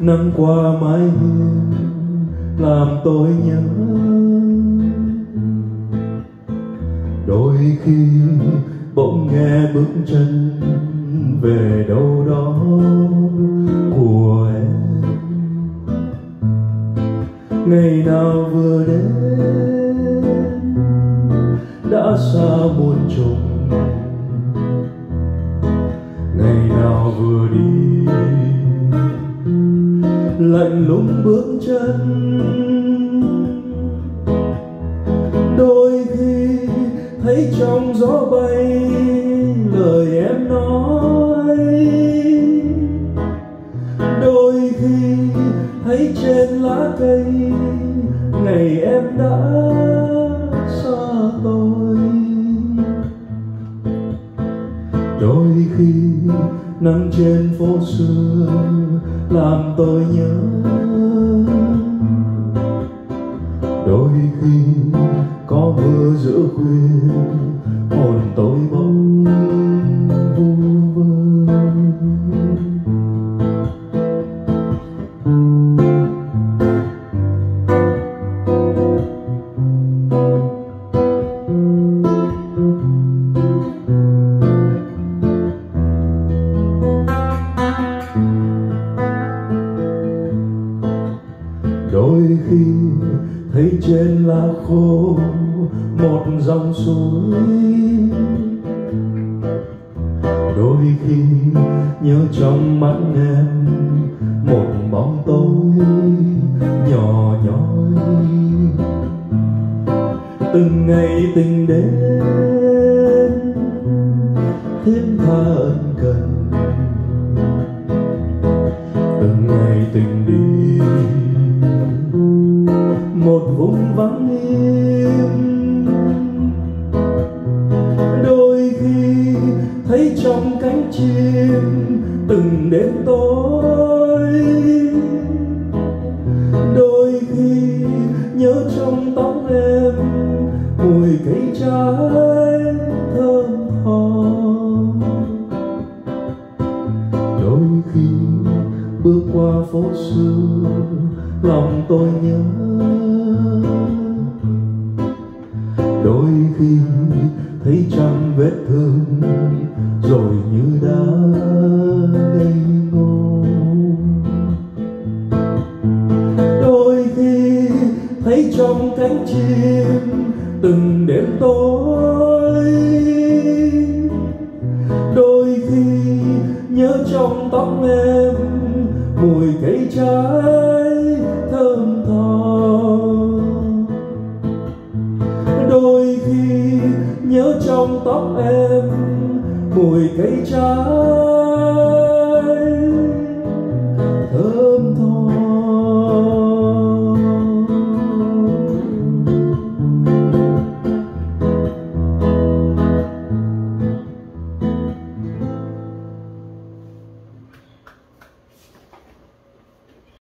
nắng qua mái hiên làm tôi nhớ. Đôi khi bỗng nghe bước chân về đâu đó của em. Ngày nào vừa đến đã xa muôn trùng, ngày nào vừa đi lạnh lùng bước chân. Đôi khi thấy trong gió bay lời em nói, đôi khi thấy trên lá cây ngày em đã xa tôi. Đôi khi nắng trên phố xưa làm tôi nhớ. Đôi khi có mưa giữa khuya hồn tôi bỗng vu vơ. Đôi khi thấy trên lá khô một dòng suối, đôi khi nhớ trong mắt em một bóng tối nhỏ nhói. Từng ngày tình đến thêm tha ân cần, từng ngày tình đi một vùng vắng im. Đôi khi thấy trong cánh chim từng đêm tối, đôi khi nhớ trong tóc em mùi cây trái thơm tho. Đôi khi bước qua phố xưa lòng tôi nhớ. Đôi khi thấy trăm vết thương rồi như đã ngây ngô. Đôi khi thấy trong cánh chim từng đêm tối, đôi khi nhớ trong tóc em mùi cây trái thơm tho. Đôi khi nhớ trong tóc em mùi cây trái